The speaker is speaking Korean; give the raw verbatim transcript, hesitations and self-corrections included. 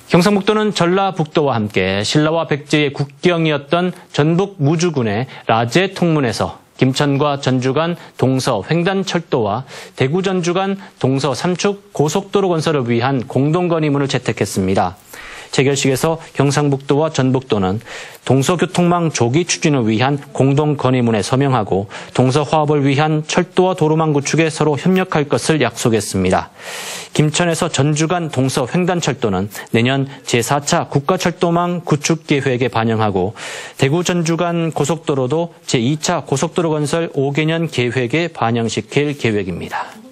경상북도는 전라북도와 함께 신라와 백제의 국경이었던 전북 무주군의 라제 통문에서 김천과 전주 간 동서 횡단철도와 대구 전주 간 동서 삼축 고속도로 건설을 위한 공동건의문을 채택했습니다. 체결식에서 경상북도와 전북도는 동서교통망 조기 추진을 위한 공동건의문에 서명하고 동서화합을 위한 철도와 도로망 구축에 서로 협력할 것을 약속했습니다. 김천에서 전주 간 동서 횡단철도는 내년 제사 차 국가철도망 구축 계획에 반영하고 대구 전주 간 고속도로도 제이 차 고속도로 건설 오 개년 계획에 반영시킬 계획입니다.